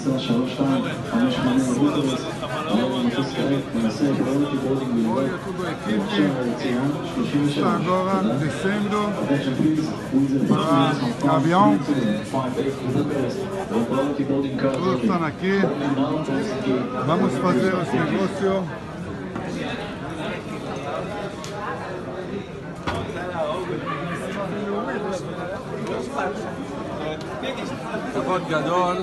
נסע 3258 רוטרס, היום מטוס כעת מנסה פריוריטי בורדינג בלבד, עכשיו היציאה 37. Agora descendo Attention please, Windsor para o avião. 58 Bucharest, priority boarding cars Todos ready. estão aqui. Boarding now, Helsinki. Vamos fazer esse negócio. כבוד גדול,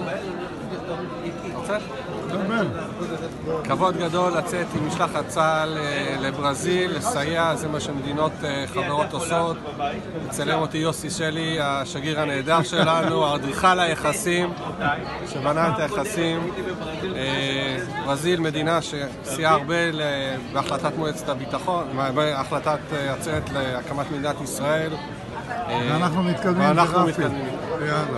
כבוד גדול לצאת עם משלחת צה"ל לברזיל, לסייע, זה מה שמדינות חברות עושות. מצלם אותי יוסי שלי, השגריר הנהדר שלנו, האדריכל היחסים, שבנה את היחסים. ברזיל מדינה שסייעה הרבה בהחלטת מועצת הביטחון, בהחלטת עצרת להקמת מדינת ישראל. ואנחנו מתקדמים. יאללה.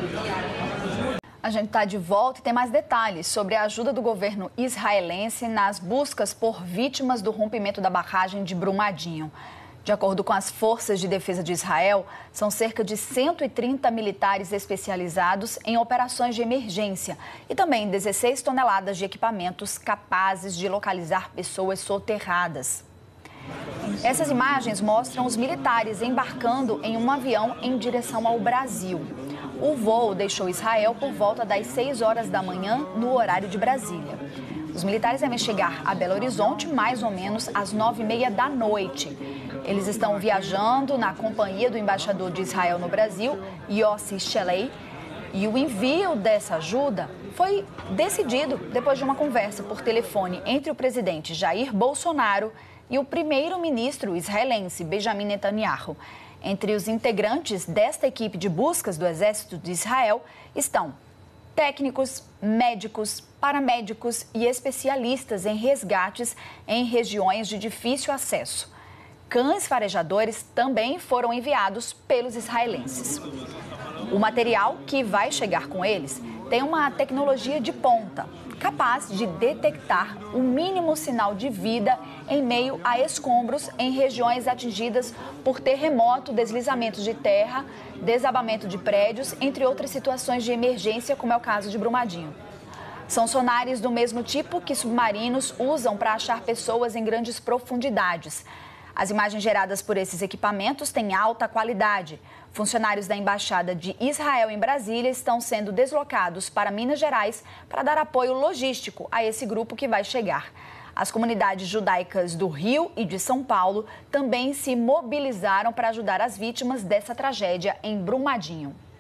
A gente está de volta e tem mais detalhes sobre a ajuda do governo israelense nas buscas por vítimas do rompimento da barragem de Brumadinho. De acordo com as forças de defesa de Israel, são cerca de 130 militares especializados em operações de emergência e também 16 toneladas de equipamentos capazes de localizar pessoas soterradas. Essas imagens mostram os militares embarcando em um avião em direção ao Brasil. O voo deixou Israel por volta das 6 horas da manhã, no horário de Brasília. Os militares devem chegar a Belo Horizonte mais ou menos às 9h30 da noite. Eles estão viajando na companhia do embaixador de Israel no Brasil, Yossi Shelley, e o envio dessa ajuda foi decidido depois de uma conversa por telefone entre o presidente Jair Bolsonaro e o primeiro-ministro israelense Benjamin Netanyahu. Entre os integrantes desta equipe de buscas do Exército de Israel estão técnicos, médicos, paramédicos e especialistas em resgates em regiões de difícil acesso. Cães farejadores também foram enviados pelos israelenses. O material que vai chegar com eles tem uma tecnologia de ponta, capaz de detectar o mínimo sinal de vida em meio a escombros em regiões atingidas por terremoto, deslizamentos de terra, desabamento de prédios, entre outras situações de emergência, como é o caso de Brumadinho. São sonares do mesmo tipo que submarinos usam para achar pessoas em grandes profundidades. As imagens geradas por esses equipamentos têm alta qualidade. Funcionários da Embaixada de Israel em Brasília estão sendo deslocados para Minas Gerais para dar apoio logístico a esse grupo que vai chegar. As comunidades judaicas do Rio e de São Paulo também se mobilizaram para ajudar as vítimas dessa tragédia em Brumadinho.